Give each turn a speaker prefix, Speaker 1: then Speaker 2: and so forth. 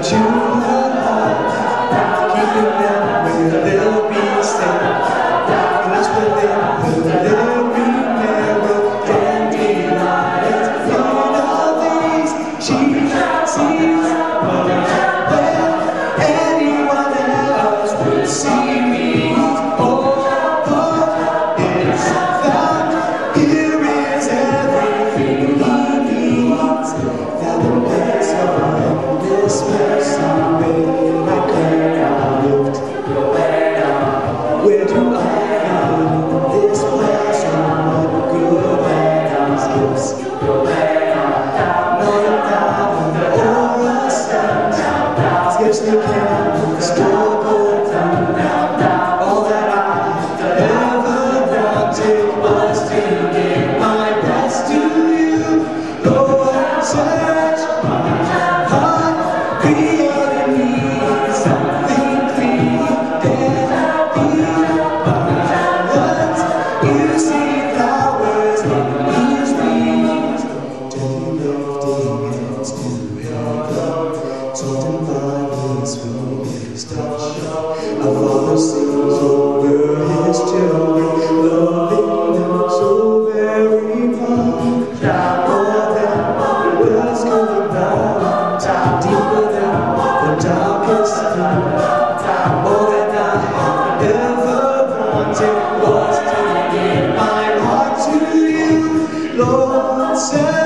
Speaker 1: to her heart, keeping them where they'll be safe. That's where they will live, narrow dandelions in the things she sees where anyone else would see me. Oh, it's found, here is everything he needs. Now the place of this mercy way I can't lift. Where do I find this place of what good has gifts? Not a diamond or a cent, scarcely can struggle through. All that I ever wanted was to give my best to you. Lord, search my heart, create in me something clean. There be my words, you see flowers in these leaves. Gently lifting hands to heaven, softened by his sweetest touch. A father sings over his children, loving them so very much. More than birds could know, deeper than the darkest blue. All that I ever wanted was to give my heart to you. Lord,